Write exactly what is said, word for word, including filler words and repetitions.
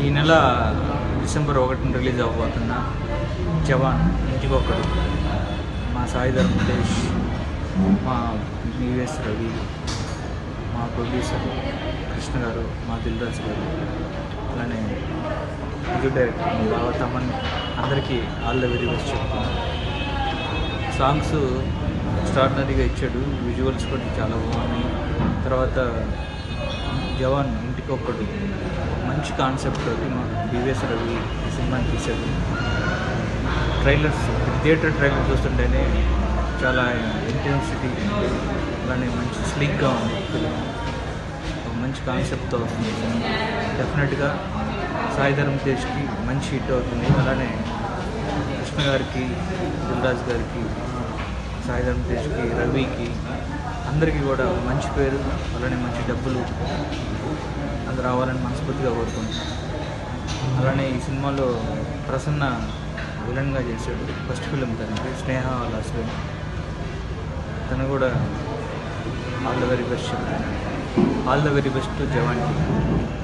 ఈ నెల డిసెంబర్ ఒకటిన రిలీజ్ అవ్వబోతున్న జవాన్ ఇంటికొకడు మా సాయి ధరమ్ తేజ్, మా వివిఎస్ రవి, మా ప్రొడ్యూసర్ కృష్ణ గారు, మా దిల్ రాజు గారు, అలానే మ్యూజిక్ డైరెక్టర్ మా బావ తమన్, అందరికీ ఆల్ ద వెరీ బెస్ట్ చెప్తున్నాను. సాంగ్స్ ఎక్స్ట్రాడినరీగా ఇచ్చాడు, విజువల్స్ కూడా చాలా బాగున్నాయి. తర్వాత జవాన్ ఇంటికొకడు మంచి కాన్సెప్ట్ తోటి మా వివిఎస్ రవి ఈ సినిమాని తీశాడు. ట్రైలర్స్ థియేటర్ ట్రైలర్ చూస్తుంటేనే చాలా ఇంటెన్సిటీ, అలానే మంచి స్లీక్గా ఉంది ఫిలిం. మంచి కాన్సెప్ట్తో వస్తుంది. డెఫినెట్గా సాయి ధరమ్ తేజ్కి మంచి హిట్ అవుతుంది. అలానే కృష్ణ గారికి, దిల్రాజ్ గారికి, సాయి ధరమ్ తేజ్కి, రవికి, అందరికీ కూడా మంచి పేరు, అలానే మంచి డబ్బులు అది రావాలని మనస్ఫూర్తిగా కోరుకుంటున్నాను. అలానే ఈ సినిమాలో ప్రసన్న విలన్గా చేశాడు. ఫస్ట్ ఫిలిం తనకి, స్నేహ వాళ్ళ హస్బెండ్. తను కూడా ఆల్ ద వెరీ బెస్ట్ చెప్తాను. All the very best జవాన్కి.